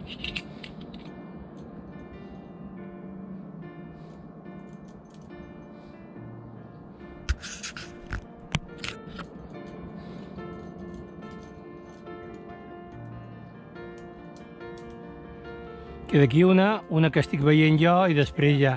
Queda aquí una que estic veient jo i després ja.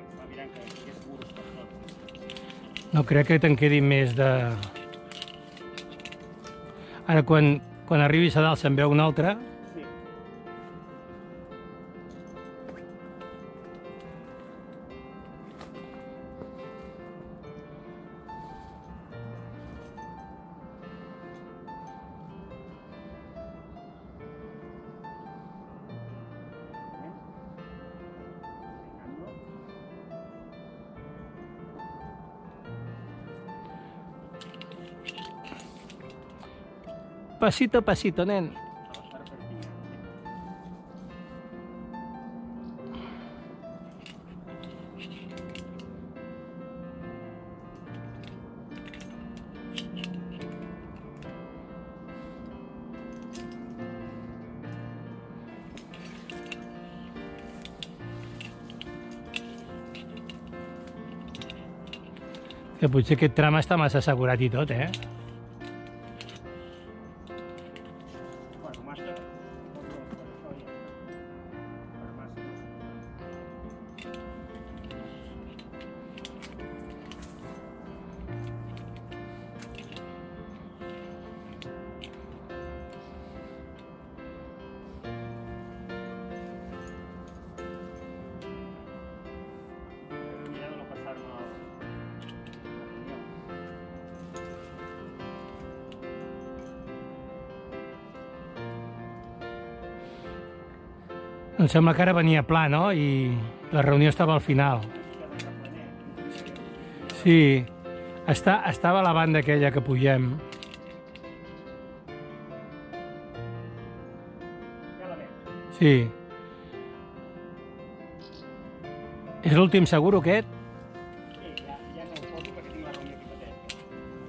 No crec que te'n quedi més de... Ara quan arribis a dalt se'n veu una altra. Pasito a pasito, nen. Que potser aquest tram està massa assegurat i tot, eh? Em sembla que ara venia pla, no? I la reunió estava al final. Sí, estava a la banda aquella que pugem. Sí. És l'últim seguro, aquest? Sí, ja no ho poso perquè tinc la reunió aquí patètica.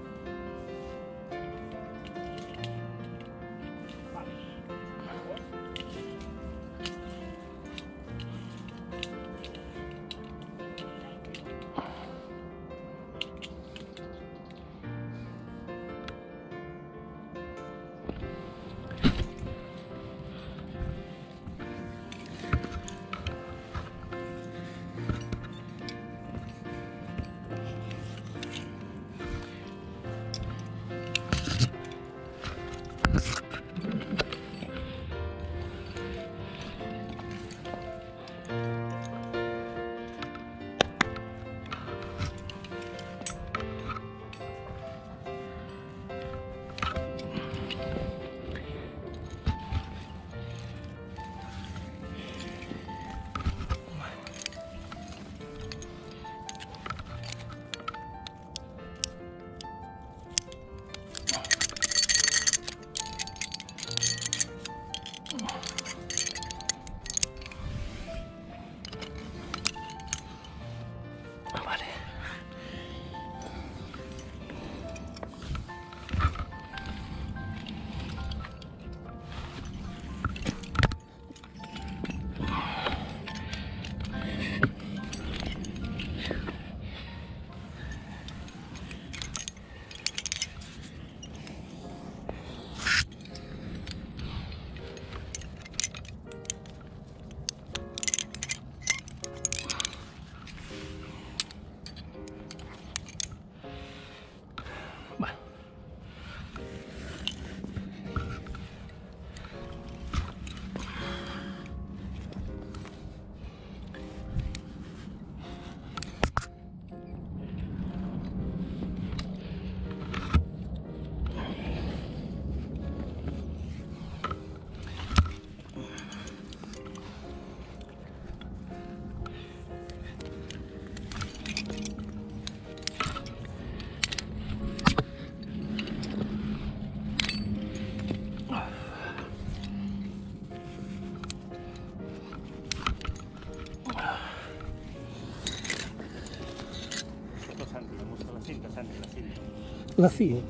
La cinta.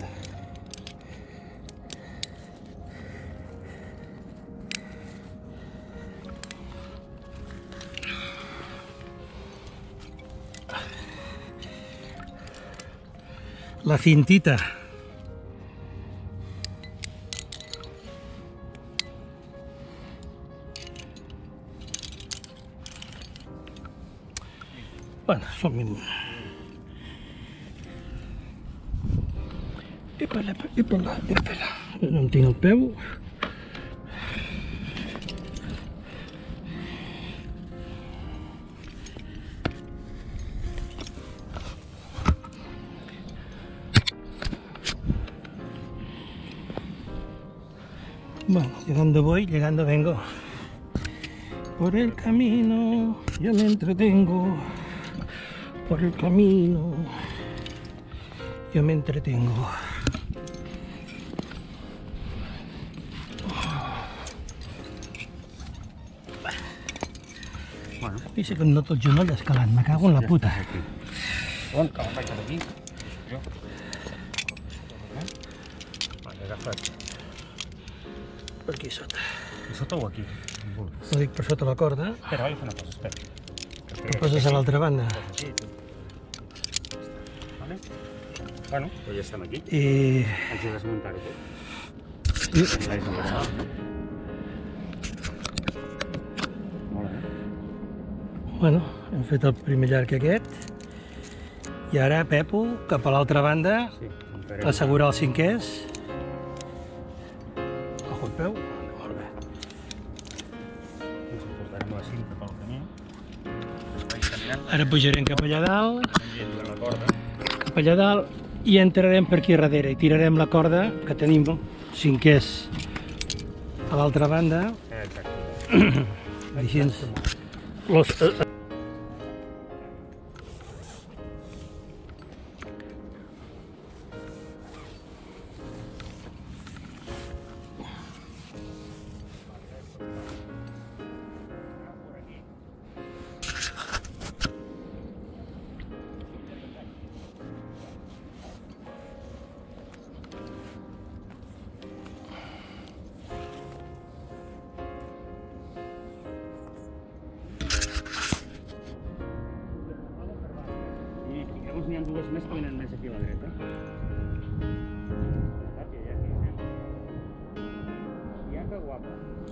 La cintita. Bueno, som-hi. Epala, epala, epala. No en tinc el peu. Bueno, llegando voy, llegando vengo. Por el camino yo me entretengo. Por el camino yo me entretengo. Bueno. Dice que em noto el genoll escalant, me cago en la puta. On, que vaig aquí. Jo. Vale, agafat. Per aquí sota. I sota o aquí? Ho dic per sota la corda. Espera, vaig a fer una cosa, espera. Ho poses a l'altra banda. Així, tu. Vale? Bueno, pues ja estem aquí. I... Haig de desmuntar-ho tot. Molt bé. Bueno, hem fet el primer llarg aquest. I ara, Pepo, cap a l'altra banda, Sí, muntarem. assegurar els cinquers. Ojo el peu. Molt bé. Ens portarem la cinta pel camí. Vaig caminant, Ara pujarem cap allà dalt, penjant de la corda. cap allà dalt, i entrarem per aquí darrere i tirarem la corda que tenim cinquers a l'altra banda. Exacte. Així los, I llavors n'hi ha dues més que venen més aquí a la dreta. Ja, que guapa.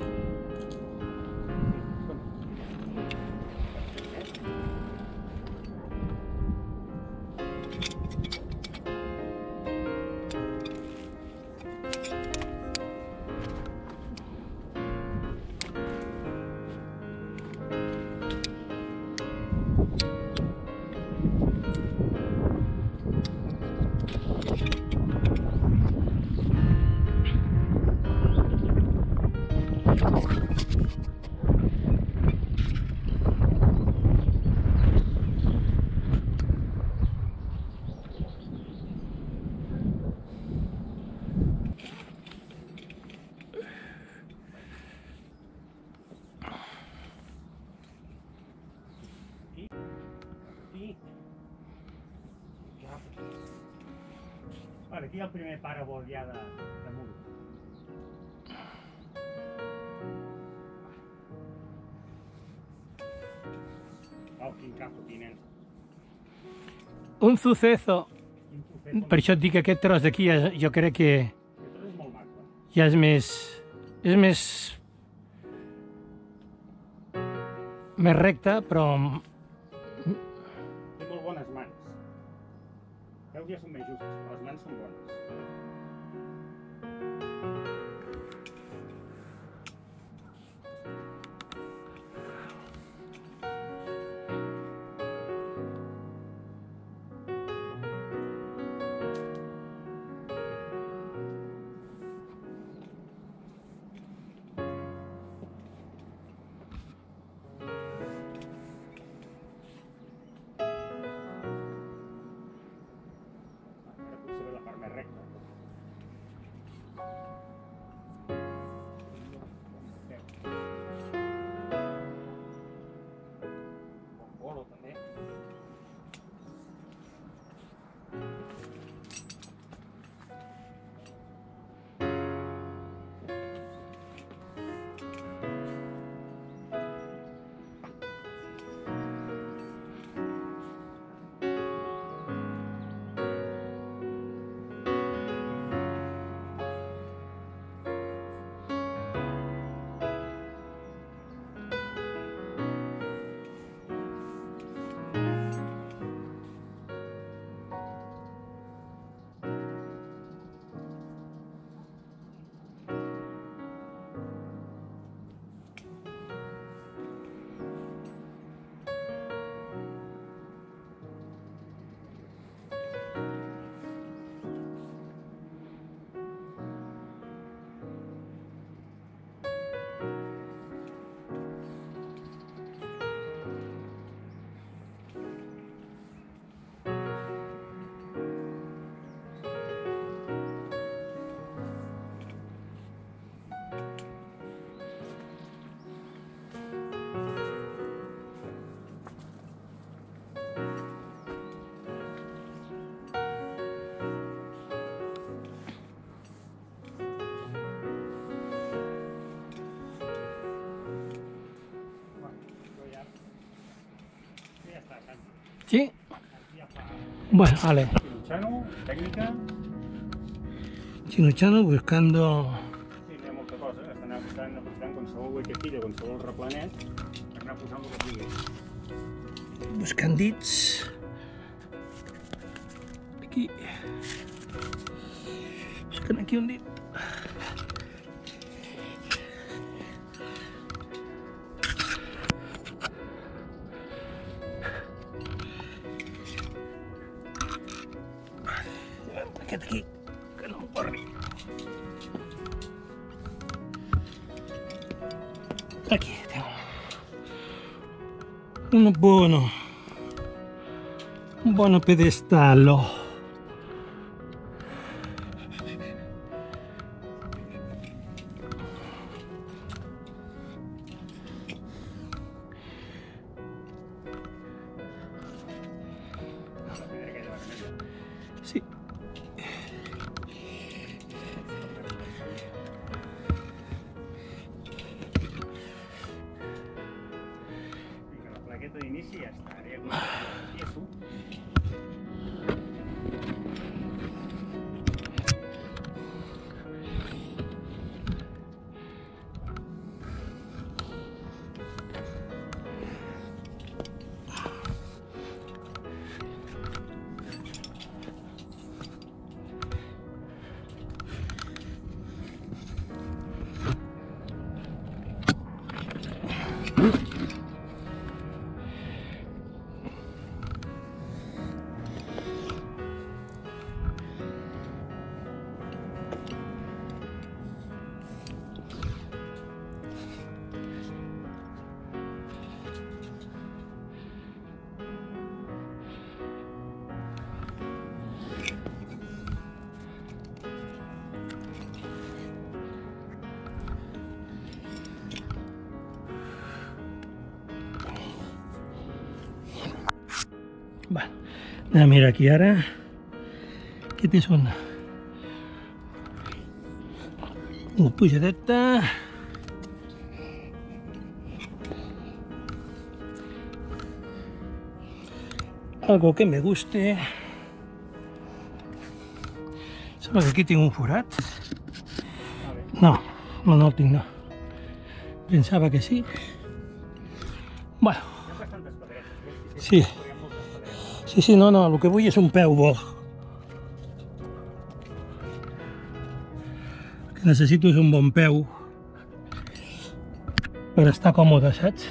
Vale, aquí hi ha el primer parabol ja de mur. Oh, quin capo, tinent. un suceso. Quin suceso. Per això et dic que aquest tros d'aquí jo crec que Aquest és molt maco, eh? ja és més recte, però Té molt bones mans. Els peus ja són més justos, però les mans són bones. Ara potser ve la part més recta. Sí. Bueno, vale. Chinuchano, tècnica... Chinuchano buscando... Sí, hi ha molta cosa. Estan aprofitant qualsevol huequecillo, qualsevol replanet, per anar posant el que pugui. Buscant dits. Aquí. Buscant aquí un dit. Aquest aquí, que no m'emporri. Aquí tengo un buono pedestallo. Sì. La plaqueta d'inici ja està. Ara ja començo. Bueno, anem a mirar aquí ara. Aquest és una pujadeta. Algo que me guste. Sembla que aquí tinc un forat. No el tinc, no. Pensava que sí. Bueno. Sí. Sí, no, el que vull és un peu bo. El que necessito és un bon peu per estar còmode, saps?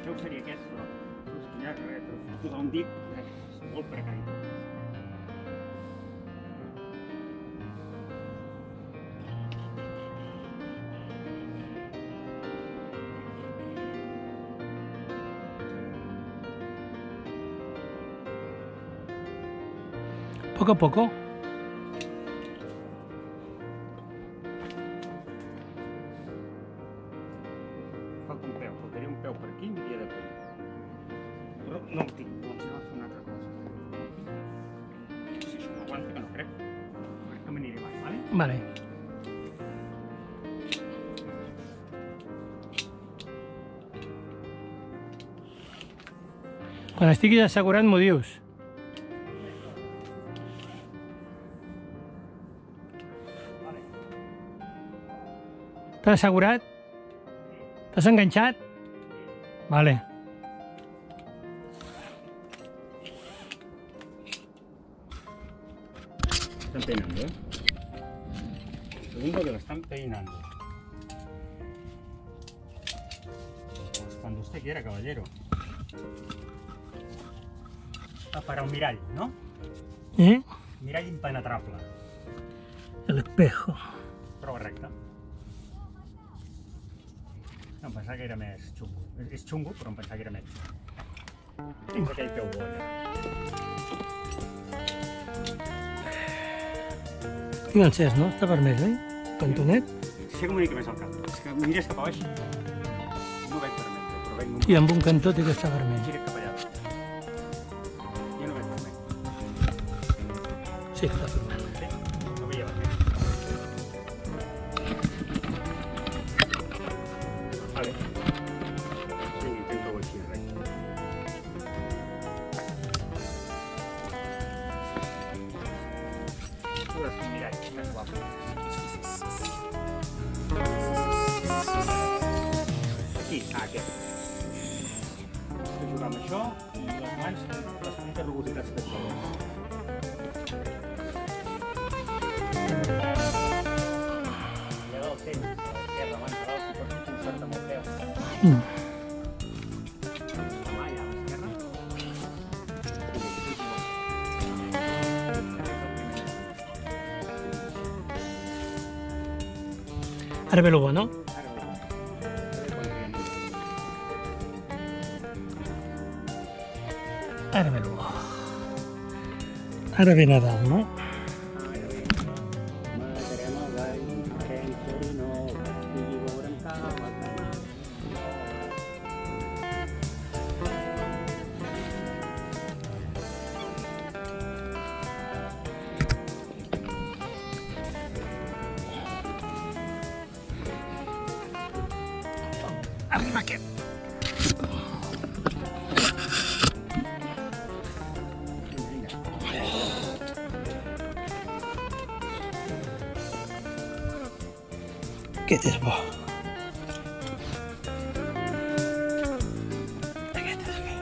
seu seria aquest, però ja res, però posar un dit, és molt precari. Poco a poco. Falta un peu, faltaria un peu per aquí i aniria de peu. Però no el tinc, doncs he de fer una altra cosa. Si això m'aguanta, que no crec. Crec que m'aniré mai, vale? Vale. Quan estiguis assegurat m'ho dius. Vale. T'has assegurat? T'has enganxat? Vale. Están peinando, ¿eh? Segundo que lo están peinando. Pues cuando usted quiera, caballero. Va para un mirall, ¿no? ¿Eh? Mirall impenetrable. El espejo. Prova recta. No, em pensava que era més xungo. És xungo, però em pensava que era més xungo. Tens aquell peu bolla. Tinc encès, no? Està vermell, oi? Cantonet. Aixeca una mica més el cap. És que mires cap a baix. No veig vermell, però veig un... I amb un cantó té que estar vermell. Gira cap allà. Jo no veig vermell. Sí, està vermell. Sí? No veia vermell. Vale. Sí, intento-ho així, recte. Pures miralls més guapos. Aquí, aquest. Has de jugar amb això i les mans, les petites rugositats que et trobes. Ja del temps, a l'esquerra, mans a l'altre, pots impulsar-te amb el peu. La mà allà a l'esquerra. Ara ve lo bo, no? Ara ve quan riem. Ara ve lo bo. Ara ve Nadal, no? Matarem el gall, farem xerinola, i veurem cava, Arriba aquest. Aquest és bo. Aquest és bo.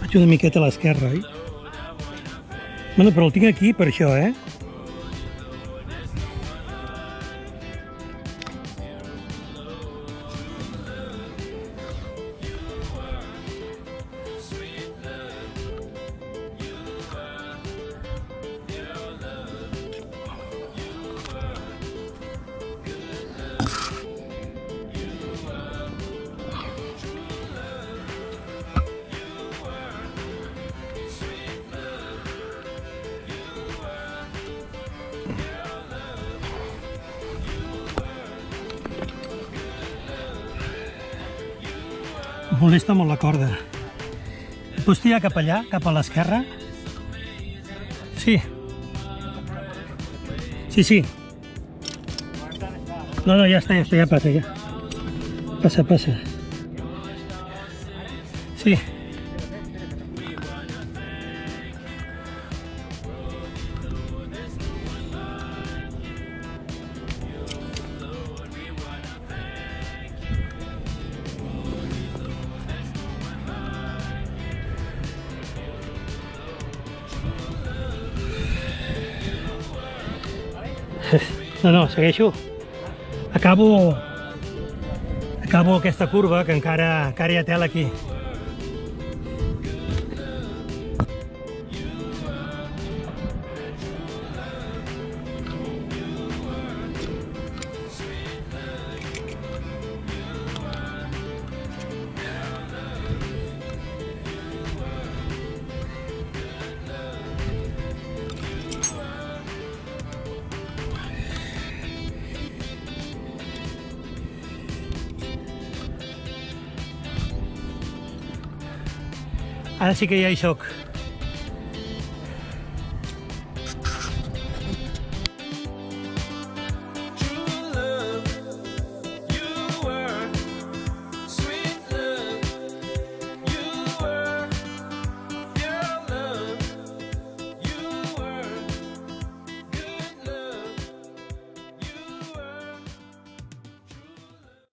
Faig una miqueta a l'esquerra, oi? Bueno, però el tinc aquí per això, eh? Molesta molt la corda. Et pots tirar cap allà, cap a l'esquerra? Sí. Sí, sí. No, ja està, ja passa, ja. Passa. Sí. No, segueixo. Acabo aquesta curva, que encara hi ha tela aquí. Ara sí que ja hi soc.